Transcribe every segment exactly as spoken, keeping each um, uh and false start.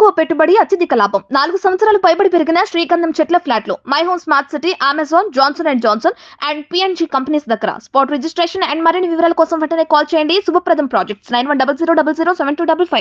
తక్కువ పెట్టుబడి అత్యధిక లాభం. నాలుగు సంవత్సరాలు పైబడి పెరిగిన శ్రీగంధం చెట్ల ఫ్లాట్లు My Home smart city, Amazon, Johnson and Johnson and PNG companies దగ్గర. స్పాట్ రిజిస్ట్రేషన్ అండ్ మరిన్ని వివరాల కోసం వెంటనే కాల్ చేయండి. Shubhapradam projects nine one double zero double zero seven two double five.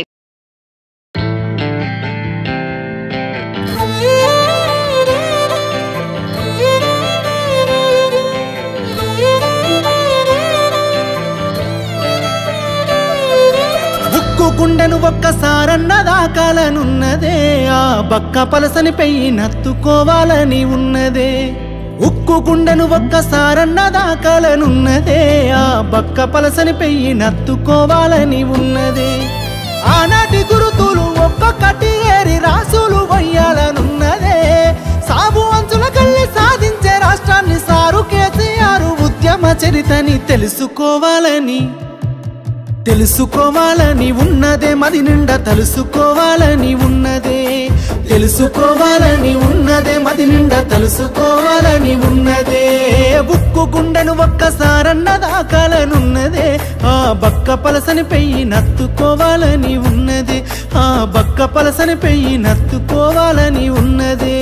గుండెను ఒక్కసారన్న దాకాలనున్నదే, ఆ బక్క పలసని పెయ్యి నత్తుకోవాలని ఉన్నదే. ఉక్కు గుండెను ఒక్కసారన్న దాకాలనున్నదే, ఆ బక్క పలసని పెయ్యి నత్తుకోవాలని ఉన్నదే. ఆనాటి గురుతులు ఒక్కొక్కటి ఏరి రాసులు వయ్యాలనున్నదే. సాగు అంచుల కళ్ళి సాధించే రాష్ట్రాన్ని సారు కేసీఆర్ ఉద్యమ చరితని తెలుసుకోవాలని తెలుసుకోవాలని ఉన్నదే. మది నిండా తెలుసుకోవాలని ఉన్నదే, తెలుసుకోవాలని ఉన్నదే. మది నిండా తెలుసుకోవాలని ఉన్నదే. బుక్కు గుండెను ఒక్కసారన్న దాకాలనున్నదే, ఆ బక్క పలసని పెయ్యి నత్తుకోవాలని ఉన్నదే. ఆ బక్క పలసని పెయ్యి నత్తుకోవాలని ఉన్నదే.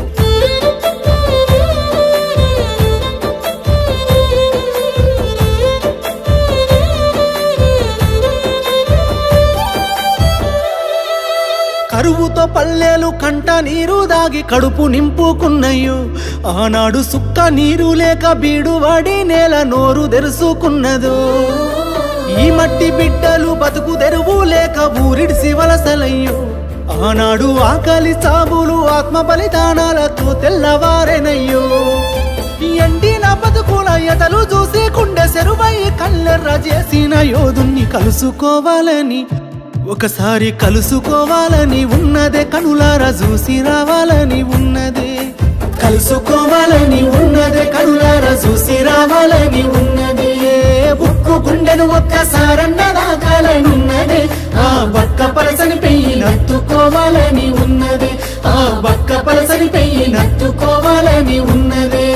కరువుతో పల్లెలు కంట నీరు దాగి కడుపు నింపుకున్నయ్యో. ఆనాడు సుక్క నీరు లేక బీడు వాడి నేల నోరు తెరుసుకున్నదో. ఈ మట్టి బిడ్డలు బతుకు తెరువు లేక ఊరిడిసి వలసలయ్యో. ఆనాడు ఆకలి చావులు ఆత్మ బలిదానాలతో తెల్లవారెనయ్యో. ఎండిన బతుకుల ఎతలు చూసి కుండె సెరువై కల్లెర్ర చేసిన యోధుణ్ణి కలుసుకోవాలని, ఒకసారి కలుసుకోవాలని ఉన్నదే. కనులారా చూసి రావాలని ఉన్నదే, కలుసుకోవాలని ఉన్నదే. కనులారా చూసి రావాలని ఉన్నదే. బుక్కు గుండెను ఒక్కసారన్న దాకాలని ఉన్నదే, ఆ బక్క పలసని పెయ్యి నత్తుకోవాలని ఉన్నదే. ఆ బక్క పలసని పెయ్యి నత్తుకోవాలని ఉన్నదే.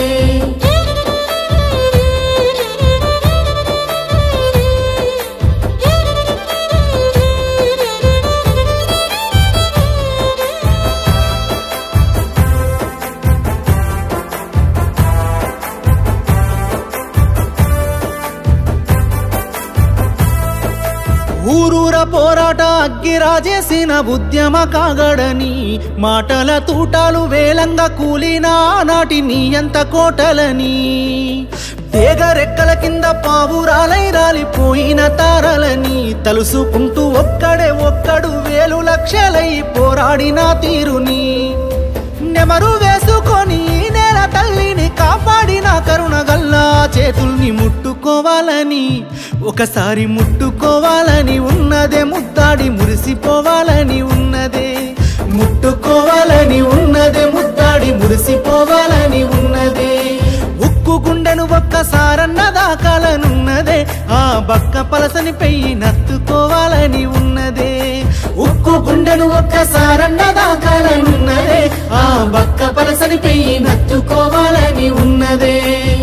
ఊరూర పోరాట అగ్గిరాజేసిన ఉద్యమ కాగడని, మాటల తూటాలు వేలంగా కూలిన నాటి నీ ఎంత కోటలని. తేగరెక్కల కింద పావురాలై రాలిపోయిన తారలని తలుసుకుంటూ ఒక్కడే ఒక్కడు వేలు లక్షలై పోరాడిన తీరుని. నెమరు వేసుకొని నేల తల్లిని కాపాడిన కరుణ గల్లా చేతుల్ని ముట్టుకోవాలని, ఒకసారి ముట్టుకోవాలని ఉన్నదే. ముద్దాడి మురిసిపోవాలని ఉన్నదే, ముట్టుకోవాలని ఉన్నదే. ముద్దాడి మురిసిపోవాలని ఉన్నదే. ఉక్కు గుండెను ఒక్కసారన్న దాకాలనున్నదే, ఆ బక్క పలసని పెయ్యి నత్తుకోవాలని ఉన్నదే. ఉక్కు గుండెను ఒక్కసారన్న దాకాలనున్నదే, ఆ బక్క పలసని పెయ్యి నత్తుకోవాలని ఉన్నదే.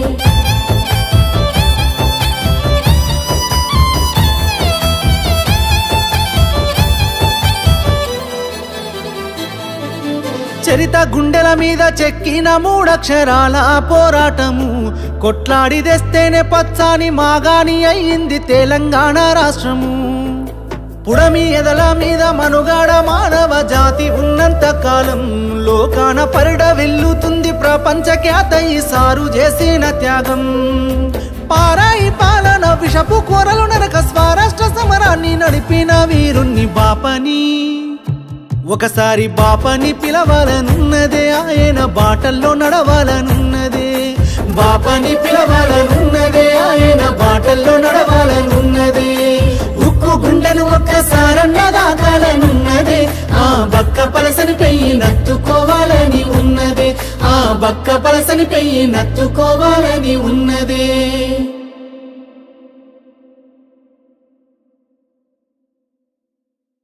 చరిత గుండెల మీద చెక్కిన మూడక్షరాల పోరాటము, కొట్లాడి తెస్తేనే పచ్చాని మాగాని అయ్యింది తెలంగాణ రాష్ట్రము. పుడమి ఎదల మీద మనుగాడ మానవ జాతి ఉన్నంత కాలం లోకాన పరిడ వెల్లుతుంది ప్రపంచ ఖ్యాత ఈ సారు చేసిన త్యాగం. పారాయి పాలన విషపు కూరలు నరక స్వరాష్ట్ర సమరాన్ని నడిపిన వీరుణ్ణి బాపని, ఒకసారి బాపని పిలవాలనున్నదే. ఆయన బాటల్లో నడవాలనున్నదే, బాపని పిలవాలనున్నదే. ఆయన బాటల్లో నడవాలనున్నదే. ఉక్కు గుండెను ఒక్కసారన్న దాకాలనున్నదే, ఆ బక్క పలసని పెయ్యి నత్తుకోవాలని ఉన్నదే. ఆ బక్క పలసని పెయ్యి నత్తుకోవాలని ఉన్నదే.